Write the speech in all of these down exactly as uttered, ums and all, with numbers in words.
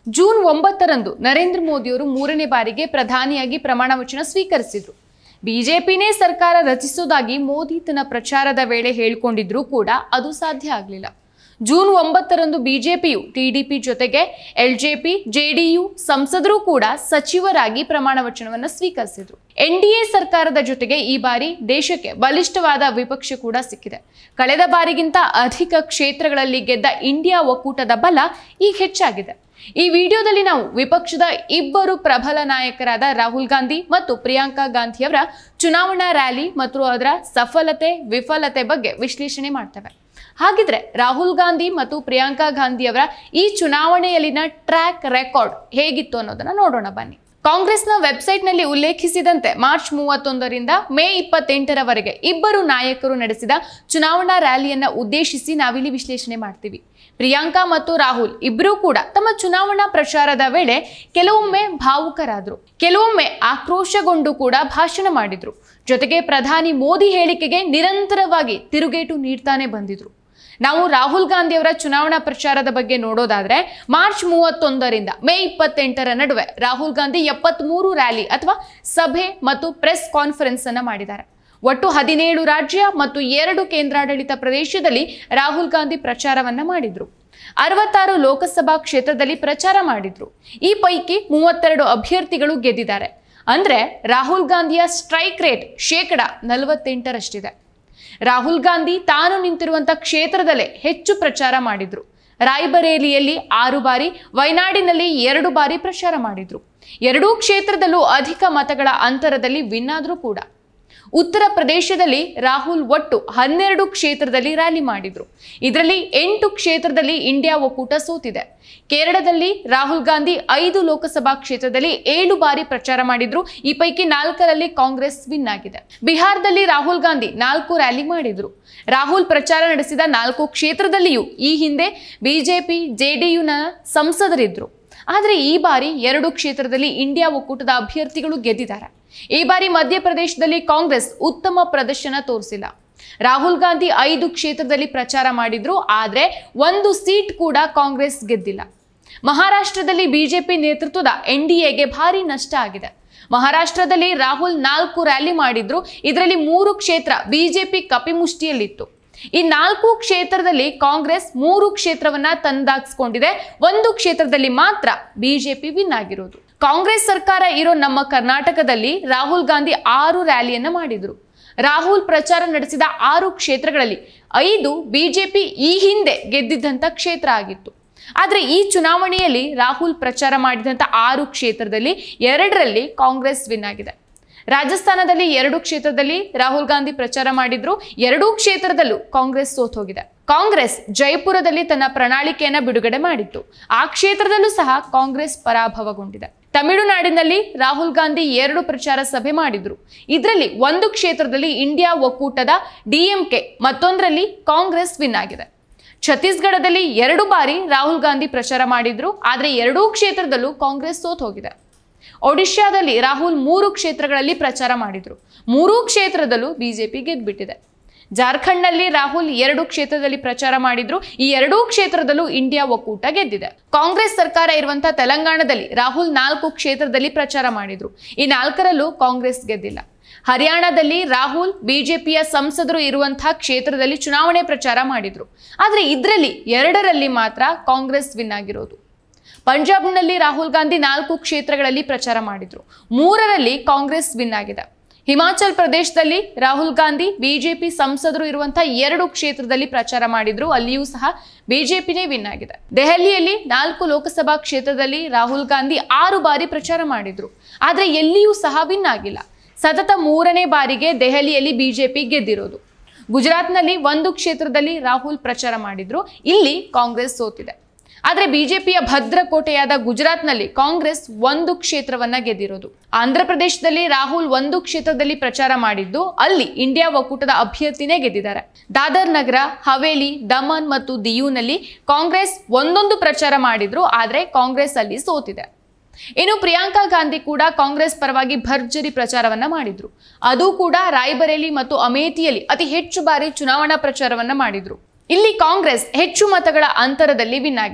June ಒಂಬತ್ತರಂದು ನರೇಂದ್ರ ಮೋದಿಯವರು ಮೂರನೇ ಬಾರಿಗೆ ಪ್ರಧಾನಿಯಾಗಿ ಪ್ರಮಾಣ ವಚನ ಸ್ವೀಕರಿಸಿದ್ರು. ಬಿಜೆಪಿನೇ ಸರ್ಕಾರ ರಚಿಸುವುದಾಗಿ ಮೋದಿ ತನ್ನ ಪ್ರಚಾರದ ವೇಳೆ ಹೇಳಿಕೊಂಡಿದ್ರೂ ಕೂಡ ಅದು ಸಾಧ್ಯ ಆಗಲಿಲ್ಲ. ಜೂನ್ ಒಂಬತ್ತರಂದು ಬಿಜೆಪಿಯು ಟಿಡಿಪಿ ಜೊತೆಗೆ ಎಲ್ಜೆಪಿ ಜೆಡಿಯು ಸಂಸದರು ಕೂಡ ಸಚಿವರಾಗಿ ಪ್ರಮಾಣ ವಚನವನ್ನು ಸ್ವೀಕರಿಸಿದ್ರು. ಎನ್ಡಿಎ ಸರ್ಕಾರದ ಜೊತೆಗೆ ಈ ಬಾರಿ ದೇಶಕ್ಕೆ ಬಲಿಷ್ಠವಾದ ವಿಪಕ್ಷ ಕೂಡ ಸಿಕ್ಕಿದೆ. ಕಳೆದ ಬಾರಿಗಿಂತ ಅಧಿಕ ಕ್ಷೇತ್ರಗಳಲ್ಲಿ ಗೆದ್ದ ಇಂಡಿಯಾ ಒಕ್ಕೂಟದ ಬಲ ಈಗ ಹೆಚ್ಚಾಗಿದೆ. ಈ ವಿಡಿಯೋದಲ್ಲಿ ನಾವು ವಿಪಕ್ಷದ ಇಬ್ಬರು ಪ್ರಬಲ ನಾಯಕರಾದ ರಾಹುಲ್ ಗಾಂಧಿ ಮತ್ತು ಪ್ರಿಯಾಂಕಾ ಗಾಂಧಿಯವರ ಚುನಾವಣಾ ರ್ಯಾಲಿ ಮತ್ತು ಅದರ ಸಫಲತೆ ವಿಫಲತೆ ಬಗ್ಗೆ ವಿಶ್ಲೇಷಣೆ ಮಾಡ್ತೇವೆ. ಹಾಗಿದ್ರೆ ರಾಹುಲ್ ಗಾಂಧಿ ಮತ್ತು ಪ್ರಿಯಾಂಕಾ ಗಾಂಧಿಯವರ ಈ ಚುನಾವಣೆಯಲ್ಲಿನ ಟ್ರ್ಯಾಕ್ ರೆಕಾರ್ಡ್ ಹೇಗಿತ್ತು ಅನ್ನೋದನ್ನ ನೋಡೋಣ ಬನ್ನಿ. ಕಾಂಗ್ರೆಸ್ನ ವೆಬ್ಸೈಟ್ನಲ್ಲಿ ಉಲ್ಲೇಖಿಸಿದಂತೆ ಮಾರ್ಚ್ ಮೂವತ್ತೊಂದರಿಂದ ಮೇ ಇಪ್ಪತ್ತೆಂಟರವರೆಗೆ ಇಬ್ಬರು ನಾಯಕರು ನಡೆಸಿದ ಚುನಾವಣಾ ರ್ಯಾಲಿಯನ್ನ ಉದ್ದೇಶಿಸಿ ನಾವಿಲ್ಲಿ ವಿಶ್ಲೇಷಣೆ ಮಾಡ್ತೀವಿ. ಪ್ರಿಯಾಂಕಾ ಮತ್ತು ರಾಹುಲ್ ಇಬ್ಬರೂ ಕೂಡ ತಮ್ಮ ಚುನಾವಣಾ ಪ್ರಚಾರದ ವೇಳೆ ಕೆಲವೊಮ್ಮೆ ಭಾವುಕರಾದ್ರು, ಕೆಲವೊಮ್ಮೆ ಆಕ್ರೋಶಗೊಂಡು ಕೂಡ ಭಾಷಣ ಮಾಡಿದ್ರು. ಜೊತೆಗೆ ಪ್ರಧಾನಿ ಮೋದಿ ಹೇಳಿಕೆಗೆ ನಿರಂತರವಾಗಿ ತಿರುಗೇಟು ನೀಡ್ತಾನೆ ಬಂದಿದ್ರು. ನಾವು ರಾಹುಲ್ ಗಾಂಧಿ ಅವರ ಚುನಾವಣಾ ಪ್ರಚಾರದ ಬಗ್ಗೆ ನೋಡೋದಾದ್ರೆ ಮಾರ್ಚ್ ಮೂವತ್ತೊಂದರಿಂದ ಮೇ ಇಪ್ಪತ್ತೆಂಟರ ನಡುವೆ ರಾಹುಲ್ ಗಾಂಧಿ ಎಪ್ಪತ್ಮೂರು ರ್ಯಾಲಿ ಅಥವಾ ಸಭೆ ಮತ್ತು ಪ್ರೆಸ್ ಕಾನ್ಫರೆನ್ಸ್ ಅನ್ನ ಮಾಡಿದ್ದಾರೆ. ಒಟ್ಟು ಹದಿನೇಳು ರಾಜ್ಯ ಮತ್ತು ಎರಡು ಕೇಂದ್ರಾಡಳಿತ ಪ್ರದೇಶದಲ್ಲಿ ರಾಹುಲ್ ಗಾಂಧಿ ಪ್ರಚಾರವನ್ನ ಮಾಡಿದ್ರು. ಅರವತ್ತಾರು ಲೋಕಸಭಾ ಕ್ಷೇತ್ರದಲ್ಲಿ ಪ್ರಚಾರ ಮಾಡಿದ್ರು. ಈ ಪೈಕಿ ಮೂವತ್ತೆರಡು ಅಭ್ಯರ್ಥಿಗಳು ಗೆದ್ದಿದ್ದಾರೆ. ಅಂದ್ರೆ ರಾಹುಲ್ ಗಾಂಧಿಯ ಸ್ಟ್ರೈಕ್ ರೇಟ್ ಶೇಕಡ ನಲವತ್ತೆಂಟರಷ್ಟಿದೆ. ರಾಹುಲ್ ಗಾಂಧಿ ತಾನು ನಿಂತಿರುವಂತಹ ಕ್ಷೇತ್ರದಲ್ಲೇ ಹೆಚ್ಚು ಪ್ರಚಾರ ಮಾಡಿದ್ರು. ರಾಯ್ಬರೇಲಿಯಲ್ಲಿ ಆರು ಬಾರಿ, ವಯನಾಡಿನಲ್ಲಿ ಎರಡು ಬಾರಿ ಪ್ರಚಾರ ಮಾಡಿದ್ರು. ಎರಡೂ ಕ್ಷೇತ್ರದಲ್ಲೂ ಅಧಿಕ ಮತಗಳ ಅಂತರದಲ್ಲಿ ವಿನ್ ಆದ್ರೂ ಕೂಡ. ಉತ್ತರ ಪ್ರದೇಶದಲ್ಲಿ ರಾಹುಲ್ ಒಟ್ಟು ಹನ್ನೆರಡು ಕ್ಷೇತ್ರದಲ್ಲಿ ರ್ಯಾಲಿ ಮಾಡಿದ್ರು. ಇದರಲ್ಲಿ ಎಂಟು ಕ್ಷೇತ್ರದಲ್ಲಿ ಇಂಡಿಯಾ ಒಕ್ಕೂಟ ಸೋತಿದೆ. ಕೇರಳದಲ್ಲಿ ರಾಹುಲ್ ಗಾಂಧಿ ಐದು ಲೋಕಸಭಾ ಕ್ಷೇತ್ರದಲ್ಲಿ ಏಳು ಬಾರಿ ಪ್ರಚಾರ ಮಾಡಿದ್ರು. ಈ ಪೈಕಿ ನಾಲ್ಕರಲ್ಲಿ ಕಾಂಗ್ರೆಸ್ ವಿನ್ ಆಗಿದೆ. ಬಿಹಾರದಲ್ಲಿ ರಾಹುಲ್ ಗಾಂಧಿ ನಾಲ್ಕು ರ್ಯಾಲಿ ಮಾಡಿದ್ರು. ರಾಹುಲ್ ಪ್ರಚಾರ ನಡೆಸಿದ ನಾಲ್ಕು ಕ್ಷೇತ್ರದಲ್ಲಿಯೂ ಈ ಹಿಂದೆ ಬಿಜೆಪಿ ಜೆಡಿಯುನ ಸಂಸದರಿದ್ರು. ಆದರೆ ಈ ಬಾರಿ ಎರಡು ಕ್ಷೇತ್ರದಲ್ಲಿ ಇಂಡಿಯಾ ಒಕ್ಕೂಟದ ಅಭ್ಯರ್ಥಿಗಳು ಗೆದ್ದಿದ್ದಾರೆ. ಈ ಬಾರಿ ಮಧ್ಯಪ್ರದೇಶದಲ್ಲಿ ಕಾಂಗ್ರೆಸ್ ಉತ್ತಮ ಪ್ರದರ್ಶನ ತೋರಿಸಿಲ್ಲ. ರಾಹುಲ್ ಗಾಂಧಿ ಐದು ಕ್ಷೇತ್ರದಲ್ಲಿ ಪ್ರಚಾರ ಮಾಡಿದ್ರು, ಆದ್ರೆ ಒಂದು ಸೀಟ್ ಕೂಡ ಕಾಂಗ್ರೆಸ್ ಗೆದ್ದಿಲ್ಲ. ಮಹಾರಾಷ್ಟ್ರದಲ್ಲಿ ಬಿಜೆಪಿ ನೇತೃತ್ವದ ಎನ್ಡಿಎಗೆ ಭಾರಿ ನಷ್ಟ ಆಗಿದೆ. ಮಹಾರಾಷ್ಟ್ರದಲ್ಲಿ ರಾಹುಲ್ ನಾಲ್ಕು ರ್ಯಾಲಿ ಮಾಡಿದ್ರು. ಇದರಲ್ಲಿ ಮೂರು ಕ್ಷೇತ್ರ ಬಿಜೆಪಿ ಕಪಿಮುಷ್ಟಿಯಲ್ಲಿತ್ತು. ಈ ನಾಲ್ಕು ಕ್ಷೇತ್ರದಲ್ಲಿ ಕಾಂಗ್ರೆಸ್ ಮೂರು ಕ್ಷೇತ್ರವನ್ನ ತಂದಾಗಿಸ್ಕೊಂಡಿದೆ. ಒಂದು ಕ್ಷೇತ್ರದಲ್ಲಿ ಮಾತ್ರ ಬಿಜೆಪಿ ವಿನ್ ಆಗಿರೋದು. ಕಾಂಗ್ರೆಸ್ ಸರ್ಕಾರ ಇರೋ ನಮ್ಮ ಕರ್ನಾಟಕದಲ್ಲಿ ರಾಹುಲ್ ಗಾಂಧಿ ಆರು ರ್ಯಾಲಿಯನ್ನ ಮಾಡಿದ್ರು. ರಾಹುಲ್ ಪ್ರಚಾರ ನಡೆಸಿದ ಆರು ಕ್ಷೇತ್ರಗಳಲ್ಲಿ ಐದು ಬಿಜೆಪಿ ಈ ಹಿಂದೆ ಗೆದ್ದಿದ್ದಂತ ಕ್ಷೇತ್ರ ಆಗಿತ್ತು. ಆದ್ರೆ ಈ ಚುನಾವಣೆಯಲ್ಲಿ ರಾಹುಲ್ ಪ್ರಚಾರ ಮಾಡಿದಂತ ಆರು ಕ್ಷೇತ್ರದಲ್ಲಿ ಎರಡರಲ್ಲಿ ಕಾಂಗ್ರೆಸ್ ವಿನ್ ಆಗಿದೆ. ರಾಜಸ್ಥಾನದಲ್ಲಿ ಎರಡು ಕ್ಷೇತ್ರದಲ್ಲಿ ರಾಹುಲ್ ಗಾಂಧಿ ಪ್ರಚಾರ ಮಾಡಿದ್ರು. ಎರಡೂ ಕ್ಷೇತ್ರದಲ್ಲೂ ಕಾಂಗ್ರೆಸ್ ಸೋತ್ ಹೋಗಿದೆ. ಕಾಂಗ್ರೆಸ್ ಜೈಪುರದಲ್ಲಿ ತನ್ನ ಪ್ರಣಾಳಿಕೆಯನ್ನ ಬಿಡುಗಡೆ ಮಾಡಿತ್ತು. ಆ ಕ್ಷೇತ್ರದಲ್ಲೂ ಸಹ ಕಾಂಗ್ರೆಸ್ ಪರಾಭವಗೊಂಡಿದೆ. ತಮಿಳುನಾಡಿನಲ್ಲಿ ರಾಹುಲ್ ಗಾಂಧಿ ಎರಡು ಪ್ರಚಾರ ಸಭೆ ಮಾಡಿದ್ರು. ಇದರಲ್ಲಿ ಒಂದು ಕ್ಷೇತ್ರದಲ್ಲಿ ಇಂಡಿಯಾ ಒಕ್ಕೂಟದ ಡಿಎಂಕೆ, ಮತ್ತೊಂದರಲ್ಲಿ ಕಾಂಗ್ರೆಸ್ ವಿನ್ ಆಗಿದೆ. ಛತ್ತೀಸ್ಗಢದಲ್ಲಿ ಎರಡು ಬಾರಿ ರಾಹುಲ್ ಗಾಂಧಿ ಪ್ರಚಾರ ಮಾಡಿದ್ರು. ಆದ್ರೆ ಎರಡೂ ಕ್ಷೇತ್ರದಲ್ಲೂ ಕಾಂಗ್ರೆಸ್ ಸೋತ್ ಹೋಗಿದೆ. ಒಡಿಶಾದಲ್ಲಿ ರಾಹುಲ್ ಮೂರು ಕ್ಷೇತ್ರಗಳಲ್ಲಿ ಪ್ರಚಾರ ಮಾಡಿದ್ರು. ಮೂರೂ ಕ್ಷೇತ್ರದಲ್ಲೂ ಬಿಜೆಪಿ ಗೆದ್ಬಿಟ್ಟಿದೆ. ಜಾರ್ಖಂಡ್ನಲ್ಲಿ ರಾಹುಲ್ ಎರಡು ಕ್ಷೇತ್ರದಲ್ಲಿ ಪ್ರಚಾರ ಮಾಡಿದ್ರು. ಈ ಎರಡೂ ಕ್ಷೇತ್ರದಲ್ಲೂ ಇಂಡಿಯಾ ಒಕ್ಕೂಟ ಗೆದ್ದಿದೆ. ಕಾಂಗ್ರೆಸ್ ಸರ್ಕಾರ ಇರುವಂತಹ ತೆಲಂಗಾಣದಲ್ಲಿ ರಾಹುಲ್ ನಾಲ್ಕು ಕ್ಷೇತ್ರದಲ್ಲಿ ಪ್ರಚಾರ ಮಾಡಿದ್ರು. ಈ ನಾಲ್ಕರಲ್ಲೂ ಕಾಂಗ್ರೆಸ್ ಗೆದ್ದಿಲ್ಲ. ಹರಿಯಾಣದಲ್ಲಿ ರಾಹುಲ್ ಬಿಜೆಪಿಯ ಸಂಸದರು ಇರುವಂತಹ ಕ್ಷೇತ್ರದಲ್ಲಿ ಚುನಾವಣೆ ಪ್ರಚಾರ ಮಾಡಿದ್ರು. ಆದ್ರೆ ಇದರಲ್ಲಿ ಎರಡರಲ್ಲಿ ಮಾತ್ರ ಕಾಂಗ್ರೆಸ್ ವಿನ್ ಆಗಿರೋದು. ಪಂಜಾಬ್ನಲ್ಲಿ ರಾಹುಲ್ ಗಾಂಧಿ ನಾಲ್ಕು ಕ್ಷೇತ್ರಗಳಲ್ಲಿ ಪ್ರಚಾರ ಮಾಡಿದ್ರು. ಮೂರರಲ್ಲಿ ಕಾಂಗ್ರೆಸ್ ವಿನ್ ಆಗಿದೆ. ಹಿಮಾಚಲ್ ಪ್ರದೇಶದಲ್ಲಿ ರಾಹುಲ್ ಗಾಂಧಿ ಬಿಜೆಪಿ ಸಂಸದರು ಇರುವಂತಹ ಎರಡು ಕ್ಷೇತ್ರದಲ್ಲಿ ಪ್ರಚಾರ ಮಾಡಿದ್ರು. ಅಲ್ಲಿಯೂ ಸಹ ಬಿಜೆಪಿನೇ ವಿನ್ ಆಗಿದೆ. ದೆಹಲಿಯಲ್ಲಿ ನಾಲ್ಕು ಲೋಕಸಭಾ ಕ್ಷೇತ್ರದಲ್ಲಿ ರಾಹುಲ್ ಗಾಂಧಿ ಆರು ಬಾರಿ ಪ್ರಚಾರ ಮಾಡಿದ್ರು. ಆದ್ರೆ ಎಲ್ಲಿಯೂ ಸಹ ವಿನ್ ಆಗಿಲ್ಲ. ಸತತ ಮೂರನೇ ಬಾರಿಗೆ ದೆಹಲಿಯಲ್ಲಿ ಬಿಜೆಪಿ ಗೆದ್ದಿರೋದು. ಗುಜರಾತ್ನಲ್ಲಿ ಒಂದು ಕ್ಷೇತ್ರದಲ್ಲಿ ರಾಹುಲ್ ಪ್ರಚಾರ ಮಾಡಿದ್ರು. ಇಲ್ಲಿ ಕಾಂಗ್ರೆಸ್ ಸೋತಿದೆ. ಆದ್ರೆ ಬಿಜೆಪಿಯ ಭದ್ರಕೋಟೆಯಾದ ಗುಜರಾತ್ನಲ್ಲಿ ಕಾಂಗ್ರೆಸ್ ಒಂದು ಕ್ಷೇತ್ರವನ್ನ ಗೆದ್ದಿರೋದು. ಆಂಧ್ರ ಪ್ರದೇಶದಲ್ಲಿ ರಾಹುಲ್ ಒಂದು ಕ್ಷೇತ್ರದಲ್ಲಿ ಪ್ರಚಾರ ಮಾಡಿದ್ದು, ಅಲ್ಲಿ ಇಂಡಿಯಾ ಒಕ್ಕೂಟದ ಅಭ್ಯರ್ಥಿನೇ ಗೆದ್ದಿದ್ದಾರೆ. ದಾದರ್ ನಗರ, ಹವೇಲಿ, ದಮನ್ ಮತ್ತು ದಿಯುನಲ್ಲಿ ಕಾಂಗ್ರೆಸ್ ಒಂದೊಂದು ಪ್ರಚಾರ ಮಾಡಿದ್ರು. ಆದ್ರೆ ಕಾಂಗ್ರೆಸ್ ಅಲ್ಲಿ ಸೋತಿದೆ. ಇನ್ನು ಪ್ರಿಯಾಂಕಾ ಗಾಂಧಿ ಕೂಡ ಕಾಂಗ್ರೆಸ್ ಪರವಾಗಿ ಭರ್ಜರಿ ಪ್ರಚಾರವನ್ನ ಮಾಡಿದ್ರು. ಅದು ಕೂಡ ರಾಯ್ಬರೇಲಿ ಮತ್ತು ಅಮೇಥಿಯಲ್ಲಿ ಅತಿ ಹೆಚ್ಚು ಬಾರಿ ಚುನಾವಣಾ ಪ್ರಚಾರವನ್ನ ಮಾಡಿದ್ರು. ಇಲ್ಲಿ ಕಾಂಗ್ರೆಸ್ ಹೆಚ್ಚು ಮತಗಳ ಅಂತರದಲ್ಲಿ ವಿನ್ ಆಗಿದೆ.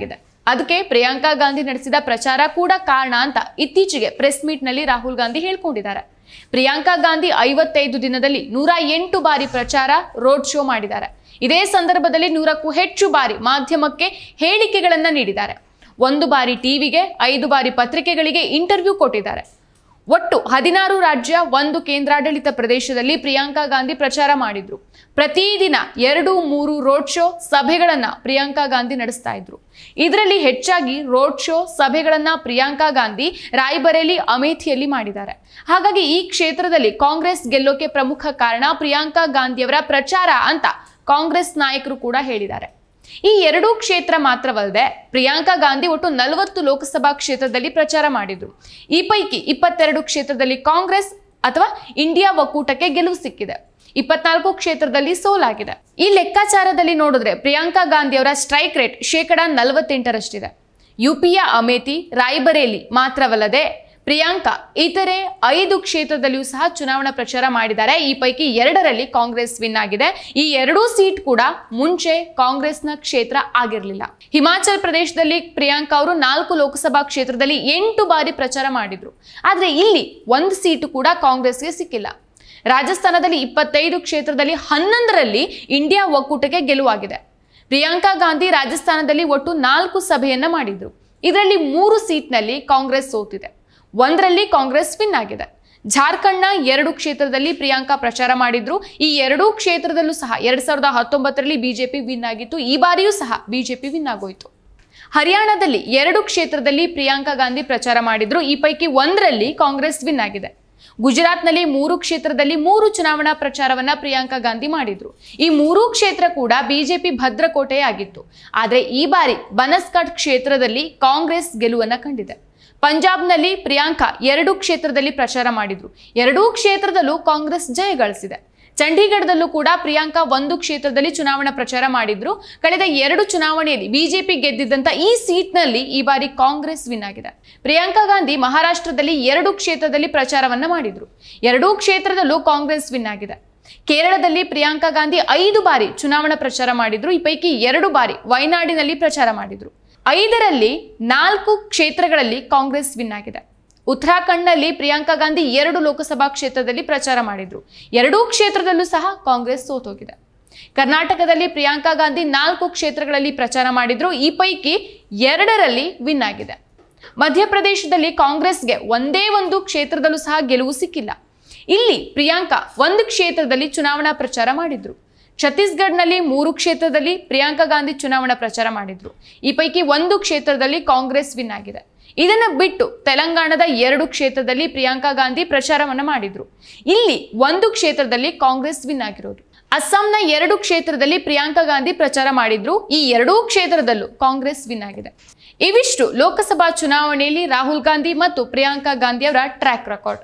ಅದಕ್ಕೆ ಪ್ರಿಯಾಂಕಾ ಗಾಂಧಿ ನಡೆಸಿದ ಪ್ರಚಾರ ಕೂಡ ಕಾರಣ ಅಂತ ಇತ್ತೀಚೆಗೆ ಪ್ರೆಸ್ ಮೀಟ್ ನಲ್ಲಿ ರಾಹುಲ್ ಗಾಂಧಿ ಹೇಳ್ಕೊಂಡಿದ್ದಾರೆ. ಪ್ರಿಯಾಂಕಾ ಗಾಂಧಿ ಐವತ್ತೈದು ದಿನದಲ್ಲಿ ನೂರ ಎಂಟು ಬಾರಿ ಪ್ರಚಾರ ರೋಡ್ ಶೋ ಮಾಡಿದ್ದಾರೆ. ಇದೇ ಸಂದರ್ಭದಲ್ಲಿ ನೂರಕ್ಕೂ ಹೆಚ್ಚು ಬಾರಿ ಮಾಧ್ಯಮಕ್ಕೆ ಹೇಳಿಕೆಗಳನ್ನ ನೀಡಿದ್ದಾರೆ. ಒಂದು ಬಾರಿ ಟಿವಿಗೆ, ಐದು ಬಾರಿ ಪತ್ರಿಕೆಗಳಿಗೆ ಇಂಟರ್ವ್ಯೂ ಕೊಟ್ಟಿದ್ದಾರೆ. ಒಟ್ಟು ಹದಿನಾರು ರಾಜ್ಯ, ಒಂದು ಕೇಂದ್ರಾಡಳಿತ ಪ್ರದೇಶದಲ್ಲಿ ಪ್ರಿಯಾಂಕಾ ಗಾಂಧಿ ಪ್ರಚಾರ ಮಾಡಿದ್ರು. ಪ್ರತಿದಿನ ಎರಡು ಮೂರು ರೋಡ್ ಶೋ ಸಭೆಗಳನ್ನ ಪ್ರಿಯಾಂಕಾ ಗಾಂಧಿ ನಡೆಸ್ತಾ ಇದ್ರು. ಇದರಲ್ಲಿ ಹೆಚ್ಚಾಗಿ ರೋಡ್ ಶೋ ಸಭೆಗಳನ್ನ ಪ್ರಿಯಾಂಕಾ ಗಾಂಧಿ ರಾಯ್ಬರೇಲಿ, ಅಮೇಥಿಯಲ್ಲಿ ಮಾಡಿದ್ದಾರೆ. ಹಾಗಾಗಿ ಈ ಕ್ಷೇತ್ರದಲ್ಲಿ ಕಾಂಗ್ರೆಸ್ ಗೆಲ್ಲೋಕೆ ಪ್ರಮುಖ ಕಾರಣ ಪ್ರಿಯಾಂಕಾ ಗಾಂಧಿಯವರ ಪ್ರಚಾರ ಅಂತ ಕಾಂಗ್ರೆಸ್ ನಾಯಕರು ಕೂಡ ಹೇಳಿದ್ದಾರೆ. ಈ ಎರಡೂ ಕ್ಷೇತ್ರ ಮಾತ್ರವಲ್ಲದೆ ಪ್ರಿಯಾಂಕಾ ಗಾಂಧಿ ಒಟ್ಟು ನಲವತ್ತು ಲೋಕಸಭಾ ಕ್ಷೇತ್ರದಲ್ಲಿ ಪ್ರಚಾರ ಮಾಡಿದ್ರು. ಈ ಪೈಕಿ ಇಪ್ಪತ್ತೆರಡು ಕ್ಷೇತ್ರದಲ್ಲಿ ಕಾಂಗ್ರೆಸ್ ಅಥವಾ ಇಂಡಿಯಾ ಒಕ್ಕೂಟಕ್ಕೆ ಗೆಲುವು ಸಿಕ್ಕಿದೆ. ಇಪ್ಪತ್ನಾಲ್ಕು ಕ್ಷೇತ್ರದಲ್ಲಿ ಸೋಲಾಗಿದೆ. ಈ ಲೆಕ್ಕಾಚಾರದಲ್ಲಿ ನೋಡಿದ್ರೆ ಪ್ರಿಯಾಂಕಾ ಗಾಂಧಿಯವರ ಸ್ಟ್ರೈಕ್ ರೇಟ್ ಶೇಕಡಾ ನಲವತ್ತೆಂಟರಷ್ಟಿದೆ. ಯುಪಿಯ ಅಮೇಥಿ, ರಾಯ್ಬರೇಲಿ ಮಾತ್ರವಲ್ಲದೆ ಪ್ರಿಯಾಂಕಾ ಇತರೆ ಐದು ಕ್ಷೇತ್ರದಲ್ಲಿಯೂ ಸಹ ಚುನಾವಣಾ ಪ್ರಚಾರ ಮಾಡಿದ್ದಾರೆ. ಈ ಪೈಕಿ ಎರಡರಲ್ಲಿ ಕಾಂಗ್ರೆಸ್ ವಿನ್ ಆಗಿದೆ. ಈ ಎರಡೂ ಸೀಟ್ ಕೂಡ ಮುಂಚೆ ಕಾಂಗ್ರೆಸ್ನ ಕ್ಷೇತ್ರ ಆಗಿರಲಿಲ್ಲ. ಹಿಮಾಚಲ್ ಪ್ರದೇಶದಲ್ಲಿ ಪ್ರಿಯಾಂಕಾ ಅವರು ನಾಲ್ಕು ಲೋಕಸಭಾ ಕ್ಷೇತ್ರದಲ್ಲಿ ಎಂಟು ಬಾರಿ ಪ್ರಚಾರ ಮಾಡಿದ್ರು. ಆದ್ರೆ ಇಲ್ಲಿ ಒಂದು ಸೀಟು ಕೂಡ ಕಾಂಗ್ರೆಸ್ಗೆ ಸಿಕ್ಕಿಲ್ಲ. ರಾಜಸ್ಥಾನದಲ್ಲಿ ಇಪ್ಪತ್ತೈದು ಕ್ಷೇತ್ರದಲ್ಲಿ ಹನ್ನೊಂದರಲ್ಲಿ ಇಂಡಿಯಾ ಒಕ್ಕೂಟಕ್ಕೆ ಗೆಲುವಾಗಿದೆ. ಪ್ರಿಯಾಂಕಾ ಗಾಂಧಿ ರಾಜಸ್ಥಾನದಲ್ಲಿ ಒಟ್ಟು ನಾಲ್ಕು ಸಭೆಯನ್ನ ಮಾಡಿದ್ರು. ಇದರಲ್ಲಿ ಮೂರು ಸೀಟ್ನಲ್ಲಿ ಕಾಂಗ್ರೆಸ್ ಸೋತಿದೆ. ಒಂದರಲ್ಲಿ ಕಾಂಗ್ರೆಸ್ ವಿನ್ ಆಗಿದೆ. ಜಾರ್ಖಂಡ್ನ ಎರಡು ಕ್ಷೇತ್ರದಲ್ಲಿ ಪ್ರಿಯಾಂಕಾ ಪ್ರಚಾರ ಮಾಡಿದ್ರು. ಈ ಎರಡೂ ಕ್ಷೇತ್ರದಲ್ಲೂ ಸಹ ಎರಡ್ ಸಾವಿರದ ಹತ್ತೊಂಬತ್ತರಲ್ಲಿ ಬಿಜೆಪಿ ವಿನ್ ಆಗಿತ್ತು. ಈ ಬಾರಿಯೂ ಸಹ ಬಿಜೆಪಿ ವಿನ್ ಆಗೋಯ್ತು. ಹರಿಯಾಣದಲ್ಲಿ ಎರಡು ಕ್ಷೇತ್ರದಲ್ಲಿ ಪ್ರಿಯಾಂಕಾ ಗಾಂಧಿ ಪ್ರಚಾರ ಮಾಡಿದ್ರು. ಈ ಪೈಕಿ ಒಂದರಲ್ಲಿ ಕಾಂಗ್ರೆಸ್ ವಿನ್ ಆಗಿದೆ. ಗುಜರಾತ್ನಲ್ಲಿ ಮೂರು ಕ್ಷೇತ್ರದಲ್ಲಿ ಮೂರು ಚುನಾವಣಾ ಪ್ರಚಾರವನ್ನ ಪ್ರಿಯಾಂಕಾ ಗಾಂಧಿ ಮಾಡಿದ್ರು. ಈ ಮೂರೂ ಕ್ಷೇತ್ರ ಕೂಡ ಬಿಜೆಪಿ ಭದ್ರಕೋಟೆಯೇ ಆಗಿತ್ತು. ಆದ್ರೆ ಈ ಬಾರಿ ಬನಸ್ಕಾಟ್ ಕ್ಷೇತ್ರದಲ್ಲಿ ಕಾಂಗ್ರೆಸ್ ಗೆಲುವನ್ನ ಕಂಡಿದೆ. ಪಂಜಾಬ್ನಲ್ಲಿ ಪ್ರಿಯಾಂಕಾ ಎರಡು ಕ್ಷೇತ್ರದಲ್ಲಿ ಪ್ರಚಾರ ಮಾಡಿದ್ರು. ಎರಡೂ ಕ್ಷೇತ್ರದಲ್ಲೂ ಕಾಂಗ್ರೆಸ್ ಜಯ ಗಳಿಸಿದೆ. ಚಂಡೀಗಢದಲ್ಲೂ ಕೂಡ ಪ್ರಿಯಾಂಕಾ ಒಂದು ಕ್ಷೇತ್ರದಲ್ಲಿ ಚುನಾವಣಾ ಪ್ರಚಾರ ಮಾಡಿದ್ರು. ಕಳೆದ ಎರಡು ಚುನಾವಣೆಯಲ್ಲಿ ಬಿಜೆಪಿ ಗೆದ್ದಿದ್ದಂತ ಈ ಸೀಟ್ನಲ್ಲಿ ಈ ಬಾರಿ ಕಾಂಗ್ರೆಸ್ ವಿನ್ ಆಗಿದೆ. ಪ್ರಿಯಾಂಕಾ ಗಾಂಧಿ ಮಹಾರಾಷ್ಟ್ರದಲ್ಲಿ ಎರಡು ಕ್ಷೇತ್ರದಲ್ಲಿ ಪ್ರಚಾರವನ್ನ ಮಾಡಿದ್ರು. ಎರಡೂ ಕ್ಷೇತ್ರದಲ್ಲೂ ಕಾಂಗ್ರೆಸ್ ವಿನ್ ಆಗಿದೆ. ಕೇರಳದಲ್ಲಿ ಪ್ರಿಯಾಂಕಾ ಗಾಂಧಿ ಐದು ಬಾರಿ ಚುನಾವಣಾ ಪ್ರಚಾರ ಮಾಡಿದ್ರು. ಈ ಪೈಕಿ ಎರಡು ಬಾರಿ ವಯನಾಡಿನಲ್ಲಿ ಪ್ರಚಾರ ಮಾಡಿದ್ರು. ಐದರಲ್ಲಿ ನಾಲ್ಕು ಕ್ಷೇತ್ರಗಳಲ್ಲಿ ಕಾಂಗ್ರೆಸ್ ವಿನ್ ಆಗಿದೆ. ಉತ್ತರಾಖಂಡ್ನಲ್ಲಿ ಪ್ರಿಯಾಂಕಾ ಗಾಂಧಿ ಎರಡು ಲೋಕಸಭಾ ಕ್ಷೇತ್ರದಲ್ಲಿ ಪ್ರಚಾರ ಮಾಡಿದ್ರು. ಎರಡೂ ಕ್ಷೇತ್ರದಲ್ಲೂ ಸಹ ಕಾಂಗ್ರೆಸ್ ಸೋತೋಗಿದೆ. ಕರ್ನಾಟಕದಲ್ಲಿ ಪ್ರಿಯಾಂಕಾ ಗಾಂಧಿ ನಾಲ್ಕು ಕ್ಷೇತ್ರಗಳಲ್ಲಿ ಪ್ರಚಾರ ಮಾಡಿದ್ರು. ಈ ಪೈಕಿ ಎರಡರಲ್ಲಿ ವಿನ್ ಆಗಿದೆ. ಮಧ್ಯಪ್ರದೇಶದಲ್ಲಿ ಕಾಂಗ್ರೆಸ್ಗೆ ಒಂದೇ ಒಂದು ಕ್ಷೇತ್ರದಲ್ಲೂ ಸಹ ಗೆಲುವು ಸಿಕ್ಕಿಲ್ಲ. ಇಲ್ಲಿ ಪ್ರಿಯಾಂಕಾ ಒಂದು ಕ್ಷೇತ್ರದಲ್ಲಿ ಚುನಾವಣಾ ಪ್ರಚಾರ ಮಾಡಿದ್ರು. ಛತ್ತೀಸ್ಗಢ್ನಲ್ಲಿ ಮೂರು ಕ್ಷೇತ್ರದಲ್ಲಿ ಪ್ರಿಯಾಂಕಾ ಗಾಂಧಿ ಚುನಾವಣಾ ಪ್ರಚಾರ ಮಾಡಿದ್ರು. ಈ ಪೈಕಿ ಒಂದು ಕ್ಷೇತ್ರದಲ್ಲಿ ಕಾಂಗ್ರೆಸ್ ವಿನ್ ಆಗಿದೆ. ಇದನ್ನ ಬಿಟ್ಟು ತೆಲಂಗಾಣದ ಎರಡು ಕ್ಷೇತ್ರದಲ್ಲಿ ಪ್ರಿಯಾಂಕಾ ಗಾಂಧಿ ಪ್ರಚಾರವನ್ನ ಮಾಡಿದ್ರು. ಇಲ್ಲಿ ಒಂದು ಕ್ಷೇತ್ರದಲ್ಲಿ ಕಾಂಗ್ರೆಸ್ ವಿನ್ ಆಗಿರೋದು. ಅಸ್ಸಾಂನ ಎರಡು ಕ್ಷೇತ್ರದಲ್ಲಿ ಪ್ರಿಯಾಂಕಾ ಗಾಂಧಿ ಪ್ರಚಾರ ಮಾಡಿದ್ರು. ಈ ಎರಡೂ ಕ್ಷೇತ್ರದಲ್ಲೂ ಕಾಂಗ್ರೆಸ್ ವಿನ್ ಆಗಿದೆ. ಇವಿಷ್ಟು ಲೋಕಸಭಾ ಚುನಾವಣೆಯಲ್ಲಿ ರಾಹುಲ್ ಗಾಂಧಿ ಮತ್ತು ಪ್ರಿಯಾಂಕಾ ಗಾಂಧಿ ಅವರ ಟ್ರ್ಯಾಕ್ ರೆಕಾರ್ಡ್.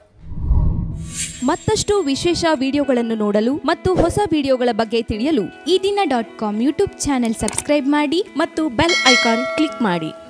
ಮತ್ತಷ್ಟು ವಿಶೇಷ ವಿಡಿಯೋಗಳನ್ನು ನೋಡಲು ಮತ್ತು ಹೊಸ ವಿಡಿಯೋಗಳ ಬಗ್ಗೆ ತಿಳಿಯಲು Ee Dina dot com YouTube channel subscribe ಮಾಡಿ ಮತ್ತು ಬೆಲ್ ಐಕಾನ್ ಕ್ಲಿಕ್ ಮಾಡಿ.